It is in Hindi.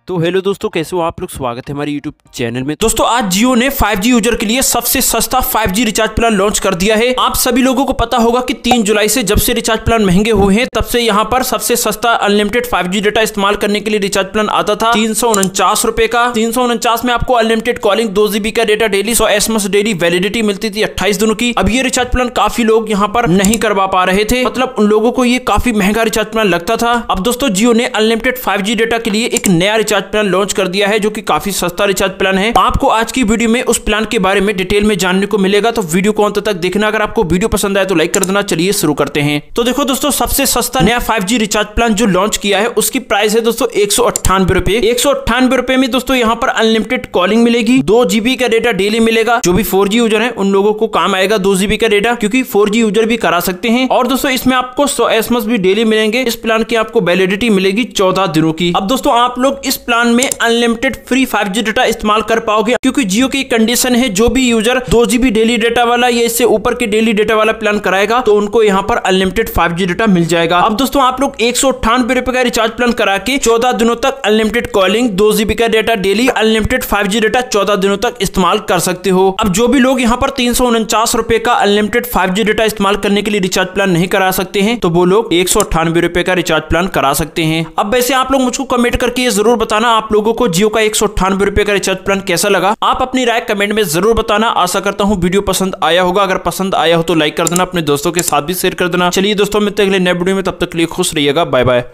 तो हेलो दोस्तों, कैसे हो आप लोग। स्वागत है हमारे यूट्यूब चैनल में। दोस्तों आज जियो ने 5G यूजर के लिए सबसे सस्ता 5G रिचार्ज प्लान लॉन्च कर दिया है। आप सभी लोगों को पता होगा कि 3 जुलाई से जब से रिचार्ज प्लान महंगे हुए हैं तब से यहाँ पर सबसे सस्ता अनलिमिटेड 5G डेटा इस्तेमाल करने के लिए रिचार्ज प्लान आता था 349 रुपए का। 349 में आपको अनलिमिटेड कॉलिंग, 2 GB का data daily, 100 SMS daily validity मिलती थी 28 दिनों की। अब ये रिचार्ज प्लान काफी लोग यहाँ पर नहीं करवा पा रहे थे, मतलब उन लोगों को ये काफी महंगा रिचार्ज प्लान लगता था। अब दोस्तों जियो ने अनलिमिटेड 5G डेटा के लिए एक नया रिचार्ज प्लान लॉन्च कर दिया है जो कि काफी सस्ता रिचार्ज प्लान है। आपको आज की वीडियो में उस प्लान के बारे में डिटेल में जानने को मिलेगा, तो वीडियो को अंत तक देखना। अगर आपको वीडियो पसंद आए तो लाइक कर देना। चलिए शुरू करते हैं। तो देखो दोस्तों, सबसे सस्ता नया 5G रिचार्ज प्लान जो लॉन्च किया है उसकी प्राइस है दोस्तों 198 रुपए। 198 रुपए में दोस्तों यहाँ पर अनलिमिटेड कॉलिंग मिलेगी, 2 GB का डेटा डेली मिलेगा। जो भी 4G यूजर है उन लोगों को काम आएगा 2 GB का डेटा, क्योंकि 4G यूजर भी करा सकते हैं। और दोस्तों इसमें आपको 100 SMS भी डेली मिलेंगे। इस प्लान की आपको वैलिडिटी मिलेगी 14 दिनों की। अब दोस्तों आप लोग इस प्लान में अनलिमिटेड फ्री 5G डेटा इस्तेमाल कर पाओगे, क्योंकि जियो की कंडीशन है जो भी यूजर 2 GB डेली डेटा वाला या इससे ऊपर के डेली डेटा वाला प्लान कराएगा तो उनको यहाँ पर अनलिमिटेड 5G डेटा मिल जाएगा। अब दोस्तों आप लोग 198 रुपए का रिचार्ज प्लान करा के 14 दिनों तक अनलिमिटेड कॉलिंग, 2 GB का data daily, unlimited 5G data 14 दिनों तक इस्तेमाल कर सकते हो। अब जो भी लोग यहाँ पर 349 रुपए का अनलिमिटेड 5G डेटा इस्तेमाल करने के लिए रिचार्ज प्लान नहीं करा सकते हैं तो वो लोग 198 रुपए का रिचार्ज प्लान करा सकते हैं। अब वैसे आप लोग मुझको कमेंट करके ये जरूर बताना आप लोगों को जियो का 198 रुपए का रिचार्ज प्लान कैसा लगा। आप अपनी राय कमेंट में जरूर बताना। आशा करता हूँ वीडियो पसंद आया होगा। अगर पसंद आया हो तो लाइक कर देना, अपने दोस्तों के साथ भी शेयर कर देना। चलिए दोस्तों, मिलते हैं अगले नए वीडियो में, तब तक के लिए खुश रहिएगा। Bye bye.